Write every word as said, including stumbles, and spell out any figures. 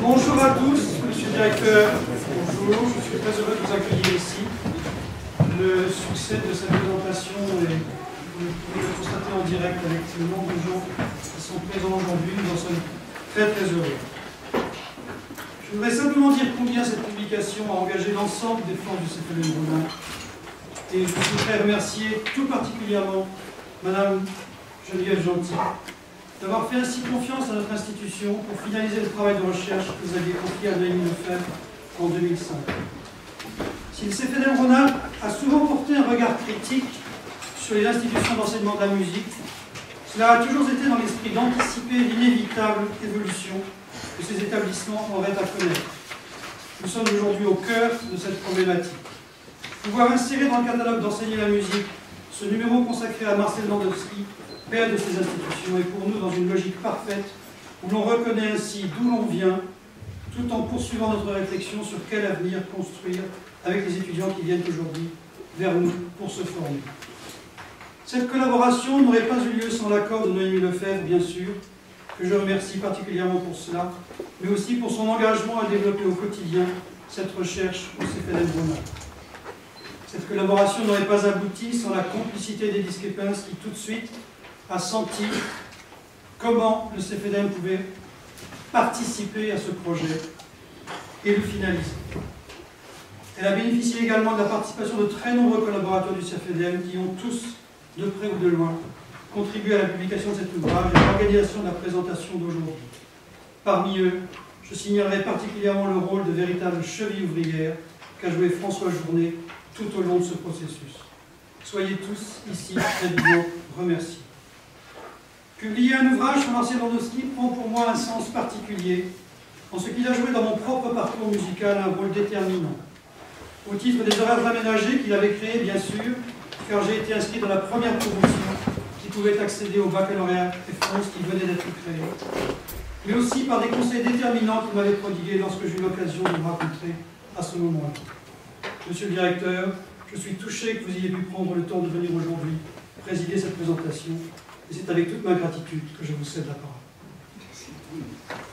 Bonjour à tous, monsieur le directeur, bonjour, je suis très heureux de vous accueillir ici. Le succès de cette présentation est, vous pouvez le constater en direct avec le nombre de gens qui sont présents aujourd'hui, nous en sommes très très heureux. Je voudrais simplement dire combien cette publication a engagé l'ensemble des forces du C F L M Roumain. Et je voudrais remercier tout particulièrement Madame Geneviève Gentil d'avoir fait ainsi confiance à notre institution pour finaliser le travail de recherche que vous aviez confié à Noémie Lefebvre en deux mille cinq. Si le C F L M Rhône-Alpes a souvent porté un regard critique sur les institutions d'enseignement de la musique, cela a toujours été dans l'esprit d'anticiper l'inévitable évolution que ces établissements auraient à connaître. Nous sommes aujourd'hui au cœur de cette problématique. Pouvoir insérer dans le catalogue d'enseigner la musique ce numéro consacré à Marcel Landowski, père de ces institutions, est pour nous dans une logique parfaite où l'on reconnaît ainsi d'où l'on vient, tout en poursuivant notre réflexion sur quel avenir construire avec les étudiants qui viennent aujourd'hui vers nous pour se former. Cette collaboration n'aurait pas eu lieu sans l'accord de Noémie Lefebvre, bien sûr, que je remercie particulièrement pour cela, mais aussi pour son engagement à développer au quotidien cette recherche au C F L M Rhône-Alpes. Cette collaboration n'aurait pas abouti sans la complicité des Disquepins qui tout de suite a senti comment le C F L M pouvait participer à ce projet et le finaliser. Elle a bénéficié également de la participation de très nombreux collaborateurs du C F L M qui ont tous, de près ou de loin, contribué à la publication de cet ouvrage et à l'organisation de la présentation d'aujourd'hui. Parmi eux, je signalerai particulièrement le rôle de véritable cheville ouvrière qu'a joué François Journet tout au long de ce processus. Soyez tous ici très vivement remerciés. Publier un ouvrage sur Marcel Landowski prend pour moi un sens particulier, en ce qu'il a joué dans mon propre parcours musical un rôle déterminant. Au titre des horaires aménagés qu'il avait créés, bien sûr, car j'ai été inscrit dans la première promotion qui pouvait accéder au baccalauréat F onze qui venait d'être créé, mais aussi par des conseils déterminants qu'il m'avait prodigués lorsque j'ai eu l'occasion de me rencontrer à ce moment-là. Monsieur le directeur, je suis touché que vous ayez pu prendre le temps de venir aujourd'hui présider cette présentation, et c'est avec toute ma gratitude que je vous cède la parole. Merci.